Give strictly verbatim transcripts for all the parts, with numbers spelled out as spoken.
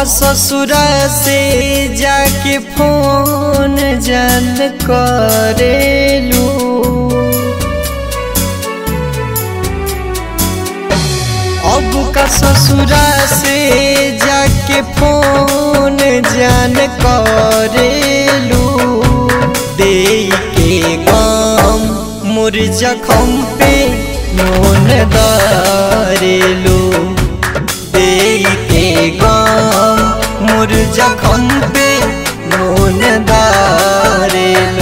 ससुरा से जाके फोन जान करेलू। अब का ससुरा से जाके फोन जान करेलू। दे के गम मोर जखम पे नून दारेलू। दे के गम मोर जखम पे नून दारेलू।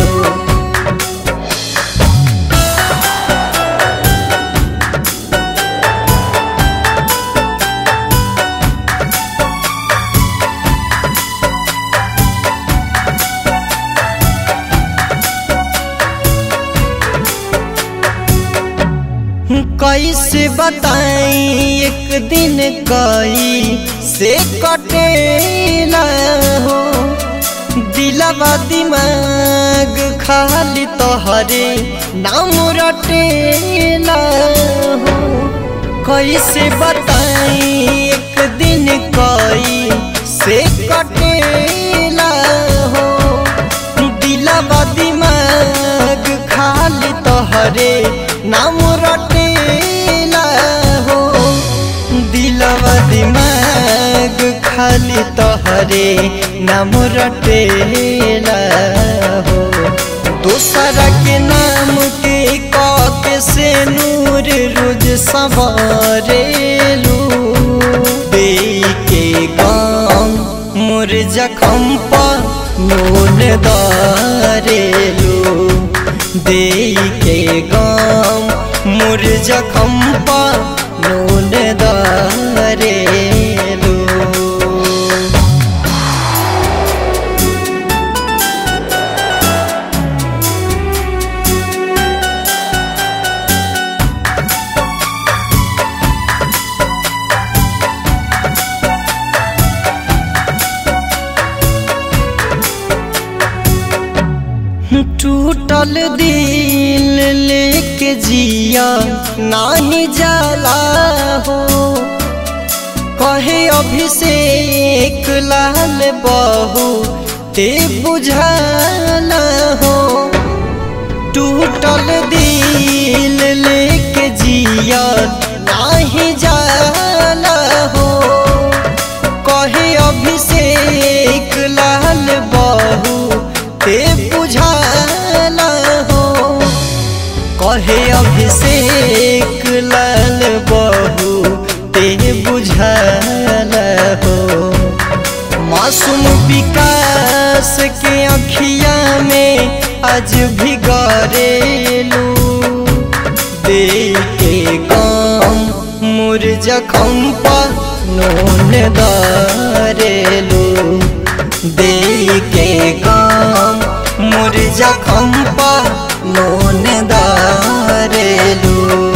कैसे बताई एक दिन कई से कटेला हो। दिलवा दिमाग खाली तोहरे नाम रटेला हो। कैसे बताई एक दिन कई से कटेला हो। दिलवा दिमाग खाली तोहरे नाम रटेला हो। दिलवा दिमाग खाली तोहरे नाम रटेला हो। दूसरा के नाम के काके से नूर रोज संवारेलू। दे के गम मोर जखम पर नून दारेलू। दे के गम मोर जखम पर नून दारेलू। टूटल दिल लेके जिया नाही जाला हो। कहे अभिषेक लाल बहू ते बुझाना हो। टूटल दिल लेके जिया नाही जाला हो। कहे अभिषेक लाल बहू ते बुझाना हो। कहे अभिषेक लाल बहू ते बुझाना हो। मासूम विकास के अखिया में आज भी गरेलू। दे के गम मोर जखम पर नून दारेलू। दे के गम मोर जखम पर नून दारेलू।